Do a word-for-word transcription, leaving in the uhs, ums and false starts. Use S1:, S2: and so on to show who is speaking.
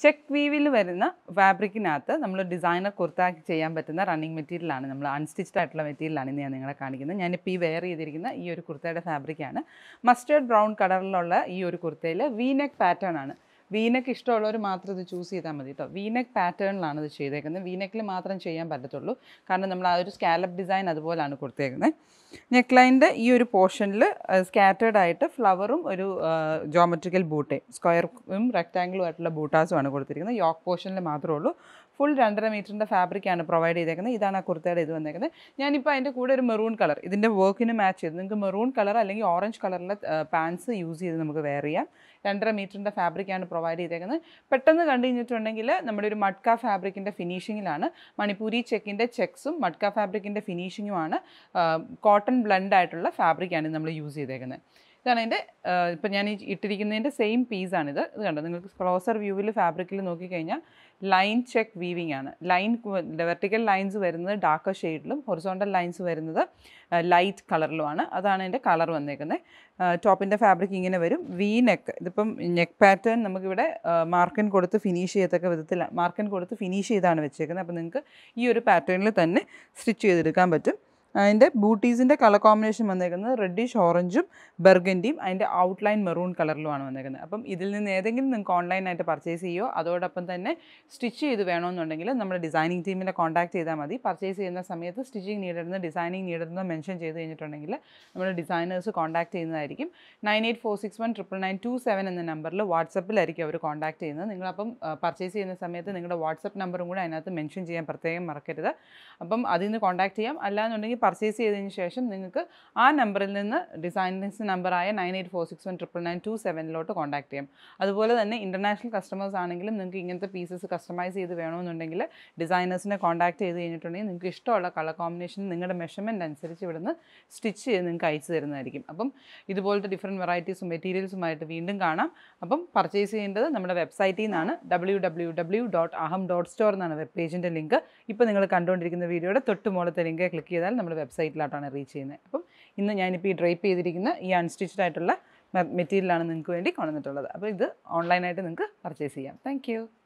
S1: Check വീവിൽ വരുന്ന ഫാബ്രിക്കിനകത്ത് നമ്മൾ designer കുർത്താക്കി ചെയ്യാൻ പറ്റുന്ന റണ്ണിങ് മെറ്റീരിയലാണ്, നമ്മൾ അൺസ്റ്റിച്ച്ഡ് ആയിട്ടുള്ള മെറ്റീരിയലാണ് ഇന്ന് ഞാൻ നിങ്ങളെ കാണിക്കുന്നത്. ഞാനിപ്പോൾ ഈ വെയർ ചെയ്തിരിക്കുന്ന ഈ ഒരു കുർത്തയുടെ ഫാബ്രിക്കാണ്. മസ്റ്റേർഡ് ബ്രൗൺ കളറിലുള്ള ഈ ഒരു കുർത്തയിൽ വി നെക്ക് പാറ്റേൺ ആണ്. വീനെക്ക് ഇഷ്ടമുള്ളവർ മാത്രം ഇത് ചൂസ് ചെയ്താൽ മതി കേട്ടോ. വീനെക്ക് പാറ്റേണിലാണ് ഇത് ചെയ്തേക്കുന്നത്. വീനെക്കിൽ മാത്രം ചെയ്യാൻ പറ്റത്തുള്ളൂ, കാരണം നമ്മൾ ആ ഒരു സ്കാലപ്പ് ഡിസൈൻ അതുപോലെയാണ് കൊടുത്തേക്കുന്നത്. നെക്ക് ലൈനിൻ്റെ ഈ ഒരു പോർഷനിൽ സ്കാറ്റേർഡ് ആയിട്ട് ഫ്ലവറും ഒരു ജോമെട്രിക്കൽ ബൂട്ടേ സ്ക്വയറും റെക്റ്റാങ്കിളും ആയിട്ടുള്ള ബൂട്ടാസുമാണ് കൊടുത്തിരിക്കുന്നത്. യോക്ക് പോർഷനിൽ മാത്രമേ ഉള്ളൂ. ഫുൾ രണ്ടര മീറ്ററിൻ്റെ ഫാബ്രിക്കാണ് പ്രൊവൈഡ് ചെയ്തേക്കുന്നത്. ഇതാണ് ആ കുർത്തയുടെ ഇത് വന്നേക്കുന്നത്. ഞാനിപ്പോൾ അതിൻ്റെ കൂടെ ഒരു മെറൂൺ കളർ ഇതിൻ്റെ വർക്കിന് മാച്ച് ചെയ്ത് നിങ്ങൾക്ക് മെറൂൺ കളർ അല്ലെങ്കിൽ ഓറഞ്ച് കളറിലെ പാൻസ് യൂസ് ചെയ്ത് നമുക്ക് വെയർ ചെയ്യാം. രണ്ടര മീറ്ററിൻ്റെ ഫാബ്രിക്കാണ് പ്രൊവൈഡ് ചെയ്തേക്കുന്നത്. പെട്ടെന്ന് കണ്ടു കഴിഞ്ഞിട്ടുണ്ടെങ്കിൽ നമ്മുടെ ഒരു മഡ്ക ഫാബ്രിക്കിൻ്റെ ഫിനിഷിങ്ങിലാണ്. മണിപ്പൂരി ചെക്കിൻ്റെ ചെക്സും മഡ്ക ഫാബ്രിക്കിൻ്റെ ഫിനിഷിങ്ങുമാണ്. കോട്ടൺ ബ്ലെൻഡ് ആയിട്ടുള്ള ഫാബ്രിക്കാണ് നമ്മൾ യൂസ് ചെയ്തേക്കുന്നത്. ഇതാണ് അതിൻ്റെ ഇപ്പം ഞാൻ ഈ ഇട്ടിരിക്കുന്നതിൻ്റെ സെയിം പീസാണിത്. ഇത് കണ്ടോ, നിങ്ങൾക്ക് ക്ലോസർ വ്യൂവിൽ ഫാബ്രിക്കിൽ നോക്കിക്കഴിഞ്ഞാൽ ലൈൻ ചെക്ക് വീവിംഗ് ആണ്. ലൈൻ വെർട്ടിക്കൽ ലൈൻസ് വരുന്നത് ഡാർക്കർ ഷെയ്ഡിലും ഹൊറിസോണ്ടൽ ലൈൻസ് വരുന്നത് ലൈറ്റ് കളറിലുമാണ്. അതാണ് അതിൻ്റെ കളർ വന്നേക്കുന്നത്. ടോപ്പിൻ്റെ ഫാബ്രിക് ഇങ്ങനെ വരും. വി നെക്ക്, ഇതിപ്പം നെക്ക് പാറ്റേൺ നമുക്കിവിടെ മാർക്കൻ കൊടുത്ത് ഫിനിഷ് ചെയ്യത്തക്ക വിധത്തിൽ മാർക്കൻ കൊടുത്ത് ഫിനിഷ് ചെയ്താണ് വെച്ചേക്കുന്നത്. അപ്പോൾ നിങ്ങൾക്ക് ഈ ഒരു പാറ്റേണിൽ തന്നെ സ്റ്റിച്ച് ചെയ്തെടുക്കാൻ പറ്റും. അതിൻ്റെ ബൂട്ടീസിൻ്റെ കളർ കോമ്പിനേഷൻ വന്നേക്കുന്നത് റെഡിഷ് ഓറഞ്ചും ബർഗൻഡിയും അതിൻ്റെ ഔട്ട്ലൈൻ മെറൂൺ കളറിലുമാണ് വന്നേക്കുന്നത്. അപ്പം ഇതിൽ നിന്ന് ഏതെങ്കിലും നിങ്ങൾക്ക് ഓൺലൈനായിട്ട് പർച്ചേസ് ചെയ്യുമോ, അതോടൊപ്പം തന്നെ സ്റ്റിച്ച് ചെയ്ത് വേണമെന്നുണ്ടെങ്കിൽ നമ്മുടെ ഡിസൈനിങ് ടീമിനെ കോൺടാക്ട് ചെയ്താൽ മതി. പർച്ചേസ് ചെയ്യുന്ന സമയത്ത് സ്റ്റിച്ചിങ് നീഡെന്ന് ഡിസൈനിങ് നീഡെന്ന് മെൻഷൻ ചെയ്ത് കഴിഞ്ഞിട്ടുണ്ടെങ്കിൽ നമ്മുടെ ഡിസൈനേഴ്സ് കോൺടാക്ട് ചെയ്യുന്നതായിരിക്കും. Nine eight four six one triple nine two seven എന്ന നമ്പറിൽ വാട്സപ്പിലായിരിക്കും അവർ കോൺടാക്ട് ചെയ്യുന്നത്. നിങ്ങളപ്പം പർച്ചേസ് ചെയ്യുന്ന സമയത്ത് നിങ്ങളുടെ വാട്സപ്പ് നമ്പറും കൂടെ അതിനകത്ത് മെൻഷൻ ചെയ്യാൻ പ്രത്യേകം മറക്കരുത്. അപ്പം അതിൽ നിന്ന് കോൺടാക്ട് ചെയ്യാം. അല്ലാന്നുണ്ടെങ്കിൽ പർച്ചേസ് ചെയ്തതിന് ശേഷം നിങ്ങൾക്ക് ആ നമ്പറിൽ നിന്ന് ഡിസൈനേഴ്സ് നമ്പറായ nine eight four six one triple nine two സെവനിലോട്ട് കോൺടാക്ട് ചെയ്യാം. അതുപോലെ തന്നെ ഇൻ്റർനാഷണൽ കസ്റ്റമേഴ്സ് ആണെങ്കിലും നിങ്ങൾക്ക് ഇങ്ങനത്തെ പീസസ് കസ്റ്റമൈസ് ചെയ്ത് വേണമെന്നുണ്ടെങ്കിൽ ഡിസൈനേഴ്സിനെ കോൺടാക്ട് ചെയ്ത് കഴിഞ്ഞിട്ടുണ്ടെങ്കിൽ നിങ്ങൾക്ക് ഇഷ്ടമുള്ള കളർ കോമ്പിനേഷൻ നിങ്ങളുടെ മെഷർമെൻറ്റ് അനുസരിച്ച് ഇവിടുന്ന് സ്റ്റിച്ച് ചെയ്ത് നിങ്ങൾക്ക് അയച്ചു തരുന്നതായിരിക്കും. അപ്പം ഇതുപോലത്തെ ഡിഫറെൻറ്റ് വെറൈറ്റീസും മെറ്റീരിയൽസുമായിട്ട് വീണ്ടും കാണാം. അപ്പം പർച്ചേസ് ചെയ്യേണ്ടത് നമ്മുടെ വെബ്സൈറ്റിൽ നിന്നാണ്. W W W dot Aham dot store എന്നാണ് വെബ് പേജിൻ്റെ ലിങ്ക്. ഇപ്പോൾ നിങ്ങൾ കണ്ടുകൊണ്ടിരിക്കുന്ന വീഡിയോയുടെ തൊട്ട് മുകളിലത്തെ ലിങ്ക് ക്ലിക്ക് ചെയ്താൽ നമ്മുടെ വെബ്സൈറ്റിലോട്ടാണ് റീച്ച് ചെയ്യുന്നത്. അപ്പം ഇന്ന് ഞാനിപ്പോൾ ഈ ഡ്രൈപ്പ് ചെയ്തിരിക്കുന്ന ഈ അൺസ്റ്റിച്ച്ഡ് ആയിട്ടുള്ള മെറ്റീരിയലാണ് നിങ്ങൾക്ക് വേണ്ടി കൊണ്ടുവന്നിട്ടുള്ളത്. അപ്പോൾ ഇത് ഓൺലൈനായിട്ട് നിങ്ങൾക്ക് പർച്ചേസ് ചെയ്യാം. താങ്ക്